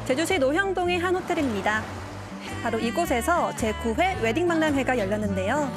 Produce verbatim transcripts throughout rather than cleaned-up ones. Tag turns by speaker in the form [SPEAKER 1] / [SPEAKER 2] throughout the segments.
[SPEAKER 1] 제주시 노형동의 한 호텔입니다. 바로 이곳에서 제구 회 웨딩박람회가 열렸는데요.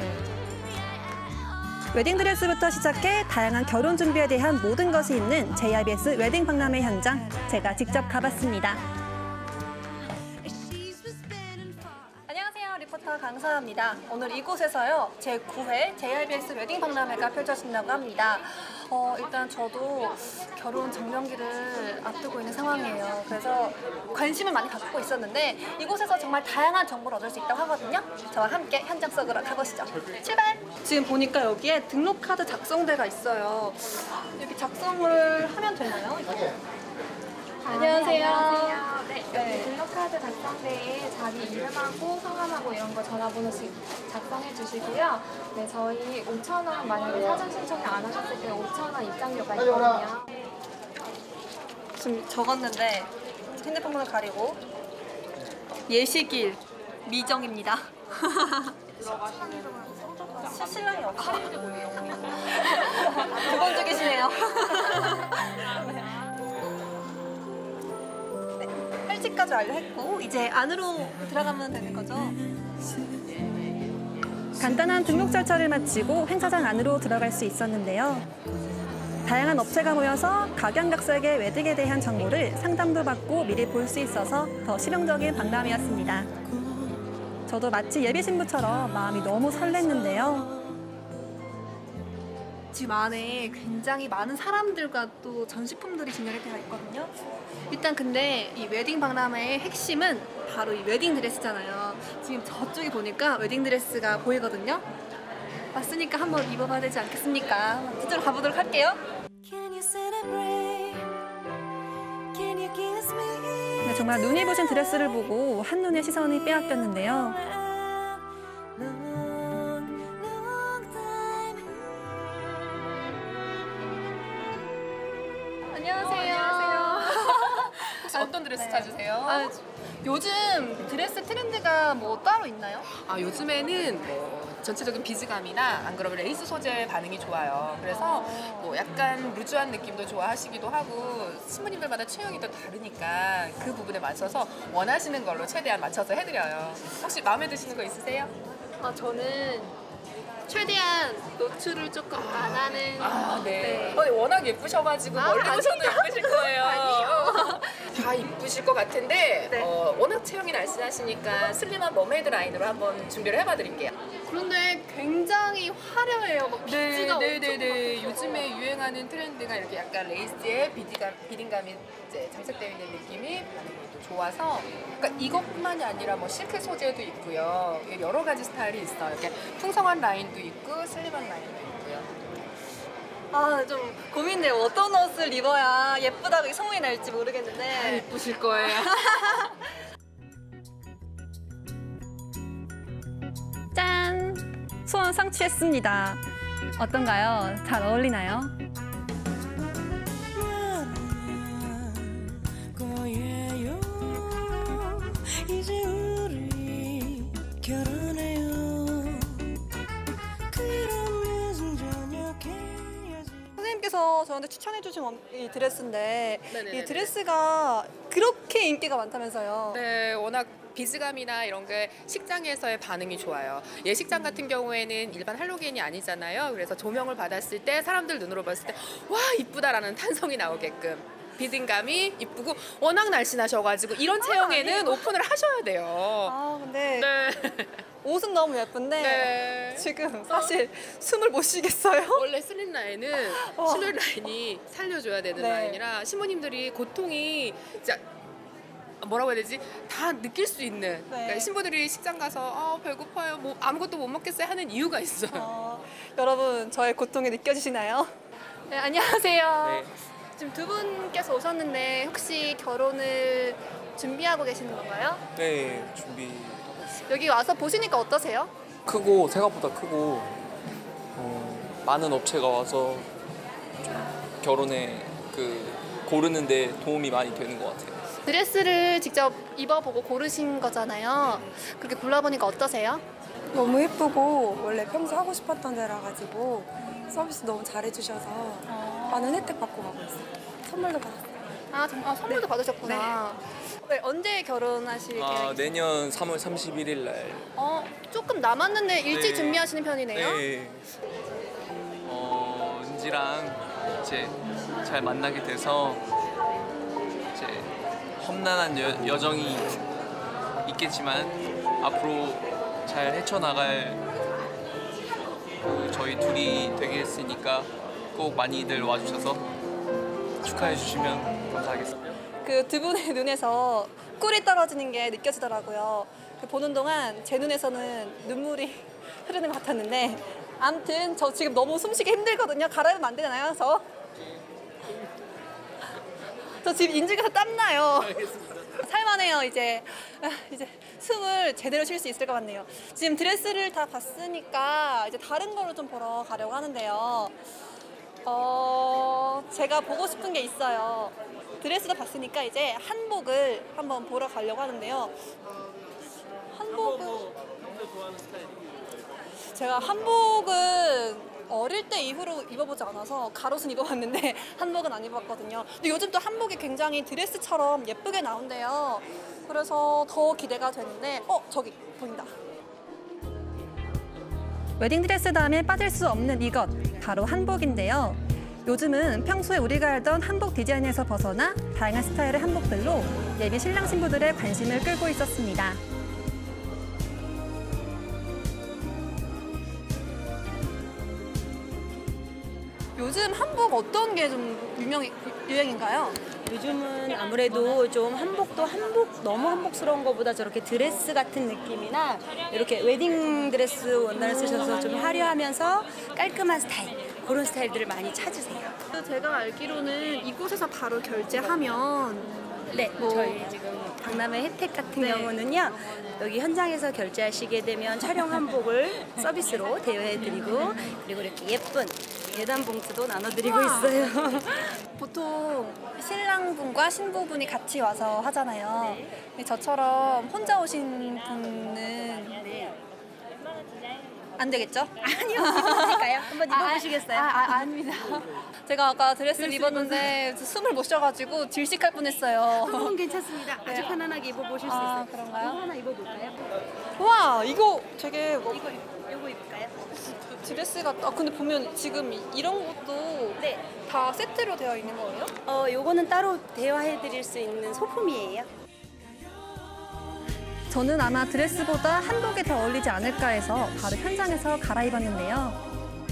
[SPEAKER 1] 웨딩드레스부터 시작해 다양한 결혼 준비에 대한 모든 것이 있는 제이아이비에스 웨딩박람회 현장, 제가 직접 가봤습니다. 안녕하세요, 리포터 강서아입니다. 오늘 이곳에서요, 제구 회 제이아이비에스 웨딩박람회가 펼쳐진다고 합니다. 어, 일단 저도 결혼 정년기를 앞두고 있는 상황이에요. 그래서 관심을 많이 갖고 있었는데 이곳에서 정말 다양한 정보를 얻을 수 있다고 하거든요. 저와 함께 현장 속으로 가보시죠. 출발! 지금 보니까 여기에 등록카드 작성대가 있어요. 이렇게 작성을 하면 되나요?
[SPEAKER 2] 아,
[SPEAKER 1] 안녕하세요.
[SPEAKER 2] 네, 안녕하세요. 네, 여기
[SPEAKER 1] 네.
[SPEAKER 2] 등록카드 작성대에 자기 이름하고 성함하고 이런 거 전화번호씩 작성해 주시고요. 네, 저희 오천 원 만약에 사전 신청을 안 하셨을 때 오천 원 입장료가 있거든요.
[SPEAKER 1] 지금 적었는데 핸드폰을 가리고 예식일 미정입니다. 신랑이 없어요. 두 번 죽이시네요. 네, 팔찌까지 완료했고 이제 안으로 들어가면 되는 거죠? 간단한 등록 절차를 마치고 행사장 안으로 들어갈 수 있었는데요. 다양한 업체가 모여서 각양각색의 웨딩에 대한 정보를 상담도 받고 미리 볼 수 있어서 더 실용적인 박람회였습니다. 저도 마치 예비 신부처럼 마음이 너무 설렜는데요. 지금 안에 굉장히 많은 사람들과 또 전시품들이 진열이 되어 있거든요. 일단 근데 이 웨딩 박람회의 핵심은 바로 이 웨딩 드레스잖아요. 지금 저쪽에 보니까 웨딩 드레스가 보이거든요. 왔으니까 한번 입어봐야 되지 않겠습니까? 저쪽으로 가보도록 할게요. 네, 정말 눈이 부신 드레스를 보고 한눈에 시선이 빼앗겼는데요. 안녕하세요.
[SPEAKER 3] 혹시 어떤 드레스
[SPEAKER 1] 네.
[SPEAKER 3] 찾으세요?
[SPEAKER 1] 아, 요즘 드레스 트렌드가 뭐 따로 있나요?
[SPEAKER 3] 아, 요즘에는 뭐 전체적인 비즈감이나 안 그러면 레이스 소재 반응이 좋아요. 그래서 뭐 약간 루즈한 느낌도 좋아하시기도 하고 신부님들마다 취향이 또 다르니까 그 부분에 맞춰서 원하시는 걸로 최대한 맞춰서 해드려요. 혹시 마음에 드시는 거 있으세요?
[SPEAKER 2] 아, 저는 최대한 노출을 조금 안 하는.
[SPEAKER 3] 아, 네.
[SPEAKER 2] 네.
[SPEAKER 3] 어, 워낙 예쁘셔가지고
[SPEAKER 2] 아,
[SPEAKER 3] 멀리
[SPEAKER 2] 아니요.
[SPEAKER 3] 보셔도 예쁘실 거예요.
[SPEAKER 2] 아니요.
[SPEAKER 3] 다 이쁘실 것 같은데
[SPEAKER 1] 네.
[SPEAKER 3] 어, 워낙 체형이 날씬하시니까 슬림한 머메이드 라인으로 한번 준비를 해봐드릴게요.
[SPEAKER 2] 그런데 굉장히 화려해요. 막 비즈가 엄청
[SPEAKER 3] 네네네. 요즘에 유행하는 트렌드가 이렇게 약간 레이스에 비디감, 비딩감이 이제 장착되어 있는 느낌이 반응이 또 좋아서, 그러니까 이것뿐만이 아니라 뭐 실크 소재도 있고요. 여러 가지 스타일이 있어요. 이렇게 풍성한 라인도 있고 슬림한 라인도 있고요.
[SPEAKER 1] 아, 좀 고민돼요. 어떤 옷을 입어야 예쁘다고 소문이 날지
[SPEAKER 3] 다
[SPEAKER 1] 모르겠는데.
[SPEAKER 3] 예쁘실 거예요.
[SPEAKER 1] 짠! 소원 성취했습니다. 어떤가요? 잘 어울리나요?
[SPEAKER 4] 이제 우리 결혼해요.
[SPEAKER 1] 선생님께서 저한테 추천해주신 원- 이 드레스인데
[SPEAKER 3] 네네네네.
[SPEAKER 1] 이 드레스가 그렇게 인기가 많다면서요?
[SPEAKER 3] 네, 워낙 비즈감이나 이런 게 식장에서의 반응이 좋아요. 예식장 같은 경우에는 일반 할로겐이 아니잖아요. 그래서 조명을 받았을 때 사람들 눈으로 봤을 때 와, 이쁘다라는 탄성이 나오게끔 비딩감이 이쁘고 워낙 날씬하셔가지고 이런 체형에는 오픈을 하셔야 돼요.
[SPEAKER 1] 아, 근데
[SPEAKER 3] 네.
[SPEAKER 1] 옷은 너무 예쁜데
[SPEAKER 3] 네.
[SPEAKER 1] 지금 사실 숨을 못 쉬겠어요.
[SPEAKER 3] 원래 슬림 라인은
[SPEAKER 1] 와.
[SPEAKER 3] 실루엣 라인이 살려줘야 되는
[SPEAKER 1] 네.
[SPEAKER 3] 라인이라 신부님들이 고통이 진짜 뭐라고 해야 되지? 다 느낄 수 있는. 그러니까 신부들이 식장 가서 아, 배고파요, 뭐 아무것도 못 먹겠어요 하는 이유가 있어요.
[SPEAKER 1] 어, 여러분, 저의 고통이 느껴지시나요? 네, 안녕하세요.
[SPEAKER 5] 네.
[SPEAKER 1] 지금 두 분께서 오셨는데 혹시 결혼을 준비하고 계시는 건가요?
[SPEAKER 5] 네, 준비
[SPEAKER 1] 여기 와서 보시니까 어떠세요?
[SPEAKER 5] 크고 생각보다 크고 어, 많은 업체가 와서 좀 결혼에 그 고르는데 도움이 많이 되는 것 같아요.
[SPEAKER 1] 드레스를 직접 입어보고 고르신 거잖아요. 그렇게 골라보니까 어떠세요?
[SPEAKER 6] 너무 예쁘고 원래 평소 하고 싶었던 데라 가지고 서비스 너무 잘해주셔서 많은 혜택 받고 가고 있어요. 선물도 받았어요.
[SPEAKER 1] 아, 정말 선물도 받으셨구나. 네, 언제 결혼하실
[SPEAKER 5] 아,
[SPEAKER 1] 계획이세요?
[SPEAKER 5] 내년 삼월 삼십일일 날.
[SPEAKER 1] 어, 조금 남았는데 일찍
[SPEAKER 5] 네.
[SPEAKER 1] 준비하시는 편이네요.
[SPEAKER 5] 네. 어, 은지랑 이제 잘 만나게 돼서 이제 험난한 여, 여정이 있겠지만 앞으로 잘 헤쳐나갈 그 저희 둘이 되겠으니까 꼭 많이들 와주셔서 축하해 주시면 감사하겠습니다.
[SPEAKER 1] 그 두 분의 눈에서 꿀이 떨어지는 게 느껴지더라고요. 그 보는 동안 제 눈에서는 눈물이 흐르는 것 같았는데 아무튼 저 지금 너무 숨쉬기 힘들거든요. 갈아입으면 안 되나요? 저? 저 지금 인중에서 땀나요. 살만해요. 이제 아, 이제 숨을 제대로 쉴 수 있을 것 같네요. 지금 드레스를 다 봤으니까 이제 다른 거를 좀 보러 가려고 하는데요. 어, 제가 보고 싶은 게 있어요. 드레스도 봤으니까 이제 한복을 한번 보러 가려고 하는데요. 한복은 제가 한복은 어릴 때 이후로 입어보지 않아서 가롯은 입어봤는데 한복은 안 입어봤거든요. 근데 요즘 또 한복이 굉장히 드레스처럼 예쁘게 나온대요. 그래서 더 기대가 되는데 어 저기 보인다. 웨딩드레스 다음에 빠질 수 없는 이것 바로 한복인데요. 요즘은 평소에 우리가 알던 한복 디자인에서 벗어나 다양한 스타일의 한복들로 예비 신랑 신부들의 관심을 끌고 있었습니다. 요즘 한복 어떤 게 좀 유명 유행인가요?
[SPEAKER 7] 요즘은 아무래도 좀 한복도 한복 너무 한복스러운 것보다 저렇게 드레스 같은 느낌이나 이렇게 웨딩 드레스 원단을 쓰셔서 좀 화려하면서 깔끔한 스타일 그런 스타일들을 많이 찾으세요.
[SPEAKER 1] 제가 알기로는 이곳에서 바로 결제하면
[SPEAKER 7] 네,
[SPEAKER 1] 뭐-
[SPEAKER 7] 저희 지금 박람회 혜택 같은
[SPEAKER 1] 네.
[SPEAKER 7] 경우는요. 여기 현장에서 결제하시게 되면 촬영 한복을 서비스로 대여해드리고 그리고 이렇게 예쁜 예단 봉투도 나눠드리고 있어요.
[SPEAKER 1] 보통 신랑분과 신부분이 같이 와서 하잖아요. 근데 저처럼 혼자 오신 분은 안 되겠죠?
[SPEAKER 7] 아니요, 입어볼까요? 한번 입어보시겠어요?
[SPEAKER 1] 아, 아, 아, 아닙니다. 제가 아까 드레스를 입었는데 숨을 못 쉬어가지고 질식할 뻔했어요.
[SPEAKER 7] 한복은 괜찮습니다. 아주
[SPEAKER 1] 네.
[SPEAKER 7] 편안하게 입어보실 수
[SPEAKER 1] 아,
[SPEAKER 7] 있어요.
[SPEAKER 1] 그런가요?
[SPEAKER 7] 이거 하나 입어볼까요?
[SPEAKER 1] 와 이거 되게 뭐
[SPEAKER 7] 이거 이거 입을까요?
[SPEAKER 1] 드레스 같다. 아, 근데 보면 지금 이- 이런 것도
[SPEAKER 7] 네.
[SPEAKER 1] 다 세트로 되어 있는 거예요?
[SPEAKER 7] 어, 요거는 따로 대여해드릴 수 있는 소품이에요.
[SPEAKER 1] 저는 아마 드레스보다 한복에 더 어울리지 않을까 해서 바로 현장에서 갈아입었는데요.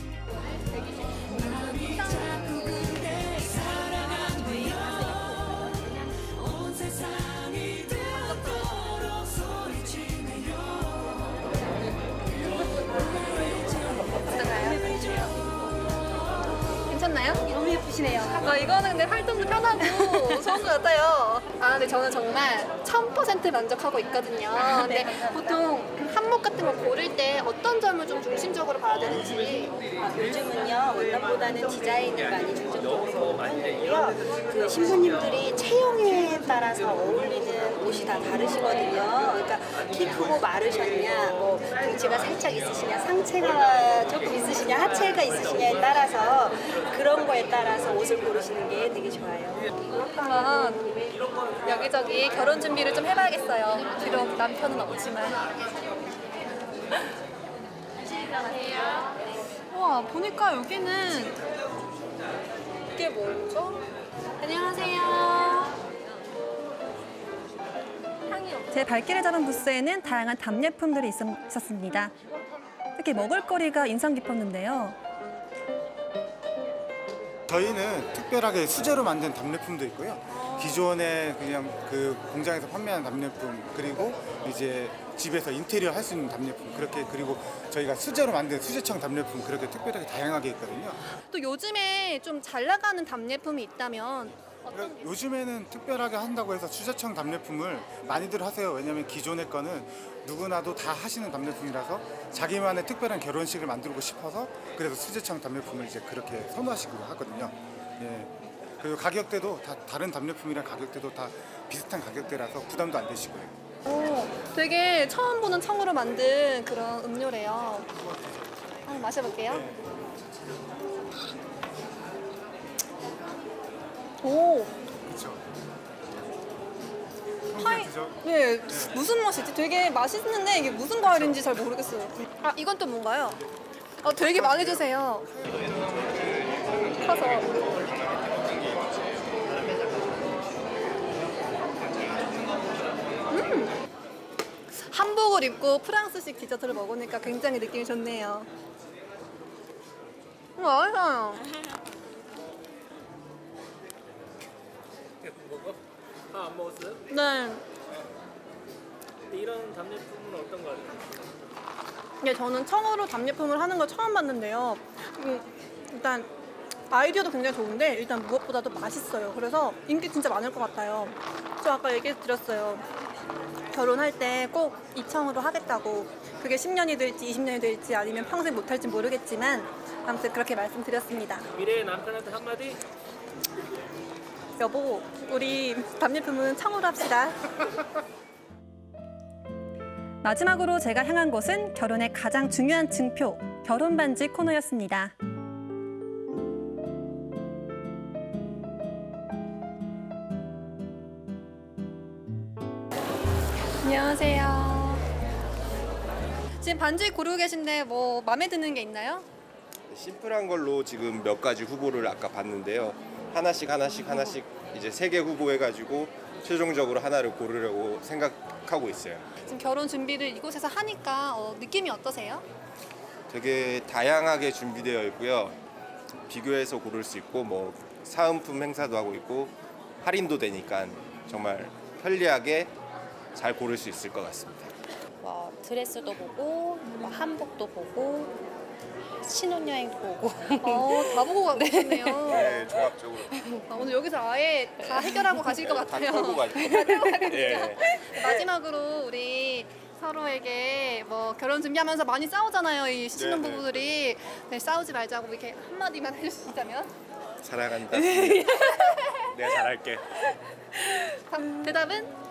[SPEAKER 1] 괜찮나요?
[SPEAKER 7] 너무 예쁘시네요.
[SPEAKER 1] 아, 이거는 근데 활동도 편하고 좋은 것 같아요. 아, 근데 저는 정말 천 퍼센트 만족하고 있거든요. 근데 보통 한복 같은 거 고를 때 어떤 점을 좀 중심적으로 봐야 되는지.
[SPEAKER 7] 아, 요즘은요 원단보다는 디자인을 많이 중점적으로 하고요. 그 신부님들이 체형에 따라서 어울리는 옷이 다 다르시거든요. 그러니까 키 크고 마르셨냐, 뭐 등치가 살짝 있으시냐, 상체가 조금 있으시냐, 하체가 있으시냐에 따라서 그런 거에 따라서 옷을 고르시는 게 되게 좋아요.
[SPEAKER 1] 그러면 여기저기 결혼 준비를 좀 해봐야겠어요. 비록 남편은 없지만. 우와, 보니까 여기는 이게 뭐죠? 안녕하세요. 제 발길을 잡은 부스에는 다양한 답례품들이 있었습니다. 특히 먹을거리가 인상 깊었는데요.
[SPEAKER 8] 저희는 특별하게 수제로 만든 답례품도 있고요. 기존에 그냥 그 공장에서 판매하는 답례품, 그리고 이제 집에서 인테리어 할 수 있는 답례품, 그렇게, 그리고 저희가 수제로 만든 수제청 답례품, 그렇게 특별하게 다양하게 있거든요.
[SPEAKER 1] 또 요즘에 좀 잘 나가는 답례품이 있다면
[SPEAKER 8] 그러니까 요즘에는 특별하게 한다고 해서 수제청 답례품을 많이들 하세요. 왜냐하면 기존의 거는 누구나도 다 하시는 답례품이라서 자기만의 특별한 결혼식을 만들고 싶어서 그래서 수제청 답례품을 이제 그렇게 선호하시고 하거든요. 예. 그리고 가격대도 다 다른 답례품이랑 가격대도 다 비슷한 가격대라서 부담도 안 되시고요.
[SPEAKER 1] 오, 되게 처음 보는 청으로 만든 그런 음료래요. 한번 마셔볼게요. 오,
[SPEAKER 8] 그렇죠. 맛이죠?
[SPEAKER 1] 네, 무슨 맛이지? 되게 맛있는데 이게 무슨 과일인지 잘 모르겠어요. 아, 이건 또 뭔가요? 어, 되게 많이 주세요. 커서. 음! 한복을 입고 프랑스식 디저트를 먹으니까 굉장히 느낌이 좋네요. 음, 맛있어요.
[SPEAKER 9] 아, 안 먹었어요?
[SPEAKER 1] 네.
[SPEAKER 9] 이런 답례품은 어떤 거 같아요?
[SPEAKER 1] 네, 저는 청어로 답례품을 하는 걸 처음 봤는데요. 음, 일단 아이디어도 굉장히 좋은데 일단 무엇보다도 맛있어요. 그래서 인기 진짜 많을 것 같아요. 저 아까 얘기 드렸어요. 결혼할 때 꼭 이 청으로 하겠다고. 그게 십 년이 될지 이십 년이 될지 아니면 평생 못할지 모르겠지만 아무튼 그렇게 말씀드렸습니다.
[SPEAKER 9] 미래의 남편한테 한마디?
[SPEAKER 1] 여보, 우리 답례품은 청으로 합시다. 마지막으로 제가 향한 곳은 결혼의 가장 중요한 증표, 결혼 반지 코너였습니다. 안녕하세요. 지금 반지 고르고 계신데 뭐 마음에 드는 게 있나요?
[SPEAKER 10] 심플한 걸로 지금 몇 가지 후보를 아까 봤는데요. 하나씩 하나씩 하나씩 이제 세 개 후보해가지고 최종적으로 하나를 고르려고 생각하고 있어요.
[SPEAKER 1] 지금 결혼 준비를 이곳에서 하니까 어, 느낌이 어떠세요?
[SPEAKER 10] 되게 다양하게 준비되어 있고요. 비교해서 고를 수 있고 뭐 사은품 행사도 하고 있고 할인도 되니까 정말 편리하게 잘 고를 수 있을 것 같습니다.
[SPEAKER 11] 뭐 드레스도 보고 뭐 한복도 보고 신혼여행도 보고
[SPEAKER 1] 어, 다 보고 가셨네요.
[SPEAKER 10] 네, 종합적으로
[SPEAKER 1] 아, 오늘 여기서 아예 다 해결하고 가실 것
[SPEAKER 10] 다
[SPEAKER 1] 같아요.
[SPEAKER 10] 털고 가죠. 예.
[SPEAKER 1] 마지막으로 우리 서로에게 뭐 결혼 준비하면서 많이 싸우잖아요, 이 신혼부부들이. 네, 싸우지 말자고 이렇게 한마디만 해주시자면.
[SPEAKER 10] 사랑한다. 내가 잘할게.
[SPEAKER 1] 다- 대답은?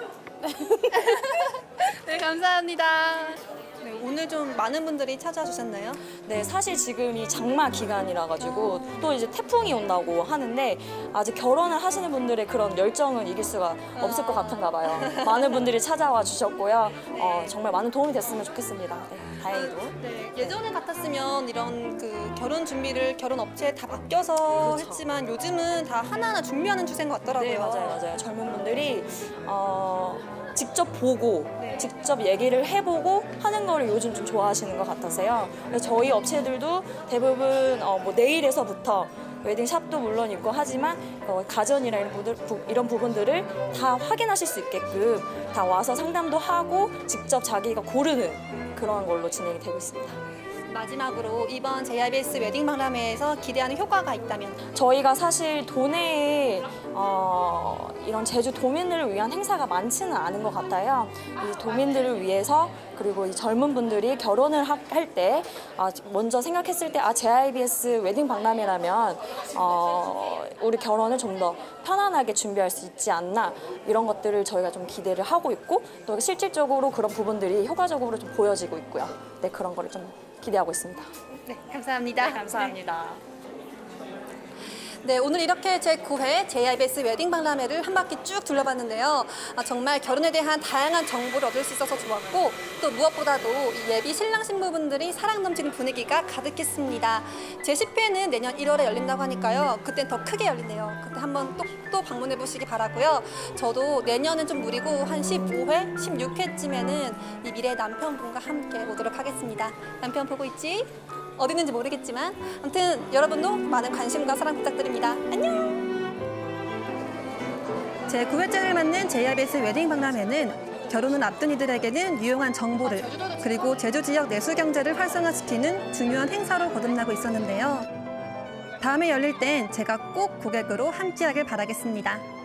[SPEAKER 1] 네, 감사합니다. 네, 오늘 좀 많은 분들이 찾아와 주셨나요?
[SPEAKER 12] 네, 사실 지금이 장마 기간이라 가지고 또 이제 태풍이 온다고 하는데 아직 결혼을 하시는 분들의 그런 열정은 이길 수가 없을 것 같은가 봐요. 많은 분들이 찾아와 주셨고요. 어, 정말 많은 도움이 됐으면 좋겠습니다. 네, 다행히도.
[SPEAKER 1] 네, 예전에 같았으면 이런 그 결혼 준비를 결혼 업체에 다 맡겨서
[SPEAKER 12] 그렇죠.
[SPEAKER 1] 했지만 요즘은 다 하나하나 준비하는 추세인 것 같더라고요.
[SPEAKER 12] 네, 맞아요, 맞아요. 젊은 분들이 어, 직접 보고
[SPEAKER 1] 네.
[SPEAKER 12] 직접 얘기를 해보고 하는 거를 요즘 좀 좋아하시는 것 같아서요. 그래서 저희 업체들도 대부분 어, 뭐 내일에서부터 웨딩샵도 물론 있고 하지만 어, 가전이나 이런, 부들, 부, 이런 부분들을 다 확인하실 수 있게끔 다 와서 상담도 하고 직접 자기가 고르는 그런 걸로 진행이 되고 있습니다.
[SPEAKER 1] 마지막으로 이번 제이아이비에스 웨딩 박람회에서 기대하는 효과가 있다면?
[SPEAKER 12] 저희가 사실 도내에 어, 이런 제주 도민들을 위한 행사가 많지는 않은 것 같아요. 이 도민들을 위해서 그리고 이 젊은 분들이 결혼을 할 때 아, 먼저 생각했을 때 아, 제이아이비에스 웨딩 박람회라면 어, 우리 결혼을 좀 더 편안하게 준비할 수 있지 않나 이런 것들을 저희가 좀 기대를 하고 있고 또 실질적으로 그런 부분들이 효과적으로 좀 보여지고 있고요. 네, 그런 거를 좀 기대하고 있습니다.
[SPEAKER 1] 네, 감사합니다.
[SPEAKER 12] 네, 감사합니다.
[SPEAKER 1] 네, 오늘 이렇게 제구 회 제이아이비에스 웨딩 박람회를 한 바퀴 쭉 둘러봤는데요. 아, 정말 결혼에 대한 다양한 정보를 얻을 수 있어서 좋았고 또 무엇보다도 이 예비 신랑 신부분들이 사랑 넘치는 분위기가 가득했습니다. 제십 회는 내년 일월에 열린다고 하니까요. 그땐 더 크게 열린대요. 그때 한번 또, 또 방문해 보시기 바라고요. 저도 내년은 좀 무리고 한 십오 회, 십육 회쯤에는 이 미래의 남편분과 함께 오도록 하겠습니다. 남편 보고 있지? 어디 있는지 모르겠지만 아무튼 여러분도 많은 관심과 사랑 부탁드립니다. 안녕! 제구 회째를 맞는 제이아이비에스 웨딩 박람회는 결혼을 앞둔 이들에게는 유용한 정보를 그리고 제주 지역 내수 경제를 활성화시키는 중요한 행사로 거듭나고 있었는데요. 다음에 열릴 땐 제가 꼭 고객으로 함께하길 바라겠습니다.